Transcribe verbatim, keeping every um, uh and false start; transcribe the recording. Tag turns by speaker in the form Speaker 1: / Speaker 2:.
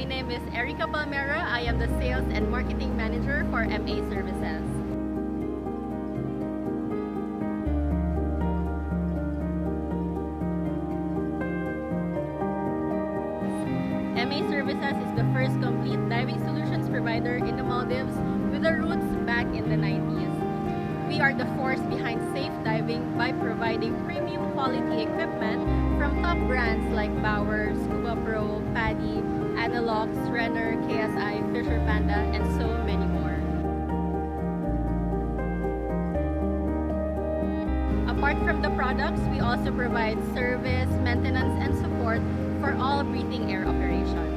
Speaker 1: My name is Erica Palmera. I am the Sales and Marketing Manager for M A Services. M A Services is the first complete diving solutions provider in the Maldives with the roots back in the nineties. We are the force behind safe diving by providing premium quality equipment from top brands like Bauer, Scuba Pro, Paddy, Analog, Renner, K S I, Fisher Panda, and so many more. Apart from the products, we also provide service, maintenance, and support for all breathing air operations.